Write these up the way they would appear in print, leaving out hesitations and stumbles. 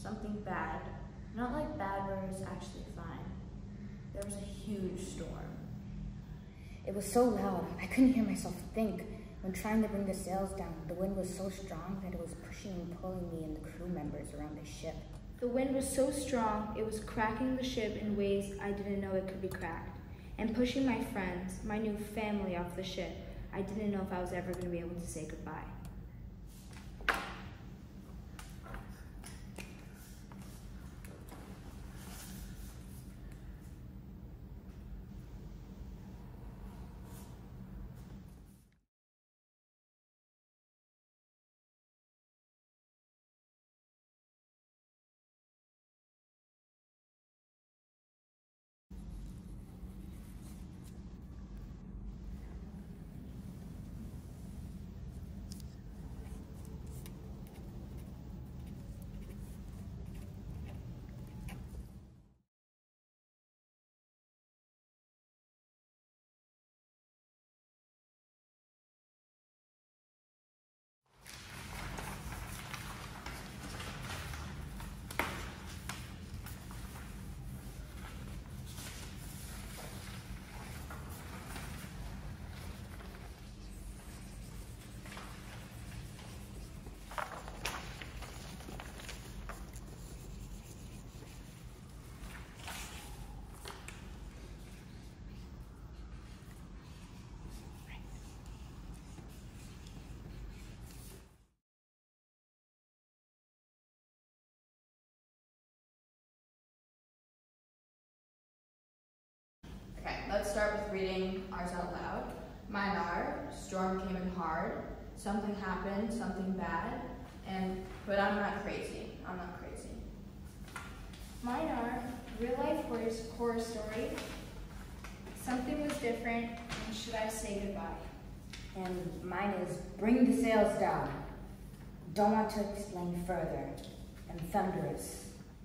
something bad. Not like bad where it was actually fine. There was a huge storm. It was so loud, I couldn't hear myself think. When trying to bring the sails down, the wind was so strong that it was pushing and pulling me and the crew members around the ship. The wind was so strong, it was cracking the ship in ways I didn't know it could be cracked, and pushing my friends, my new family, off the ship. I didn't know if I was ever going to be able to say goodbye. Okay, let's start with reading ours out loud. Mine are, storm came in hard, something happened, something bad, but I'm not crazy. I'm not crazy. Mine are real life horror story, something was different, and should I say goodbye? And mine is bring the sails down. Don't want to explain further. And thunderous.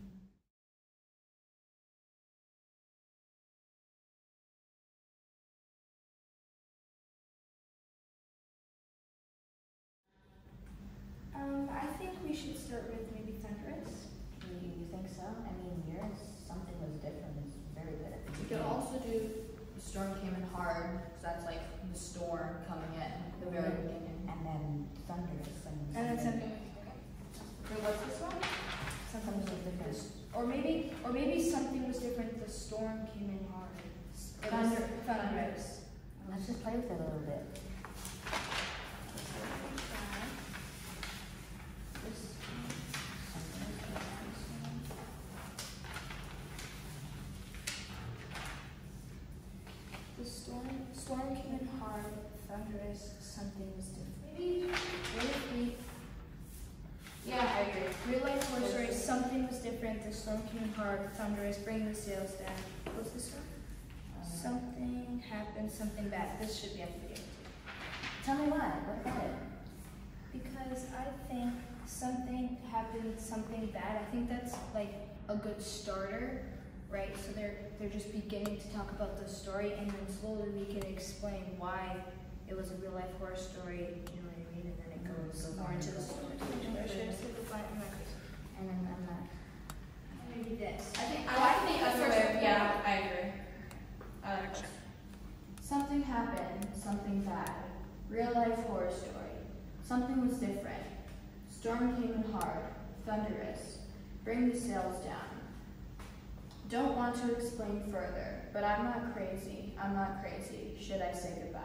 I think we should start with maybe thunderous. You think so? I mean, yours, something was different. It's very good at the We could beginning. also do the storm came in hard, because that's like the storm coming in at the very beginning. And then thunderous. And then something. Okay. Wait, what's this one? Something was different. Or maybe something was different. The storm came in hard. Thunderous. Let's just play with it a little bit. The storm came in hard, thunderous, something was different. Maybe. Yeah, I agree. Real life horror story, something was different. The storm came in hard, thunderous, bring the sails down. What's this one? Something happened, something bad. This should be at the beginning. Tell me why. What about it? Because I think something happened, something bad. I think that's like a good starter, right? So they're just beginning to talk about the story, and then slowly we can explain why it was a real life horror story. You know what I mean? And then it goes more into the story. And then I'm not. Maybe this. I think other way. Yeah, I agree. I like this. Something happened, something bad. Real life horror story. Something was different. Storm came in hard, thunderous. Bring the sails down. Don't want to explain further, but I'm not crazy. I'm not crazy. Should I say goodbye?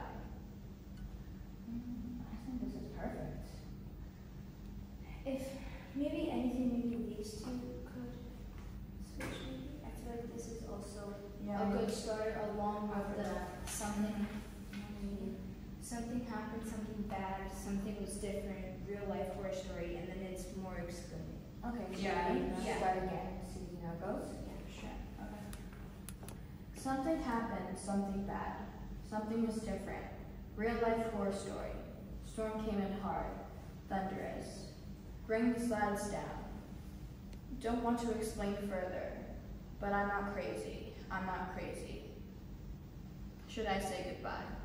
I think this is perfect. If maybe anything, maybe these two could switch. Maybe I feel like this is also a good starter along with the something. Something happened, something bad, something was different, real life horror story, and then it's more explaining. Okay, so Yeah. start again. See how it goes? Yeah, sure. Okay. Something happened, something bad. Something was different. Real life horror story. Storm came in hard, thunderous. Bring the slides down. Don't want to explain further, but I'm not crazy. I'm not crazy. Should I say goodbye?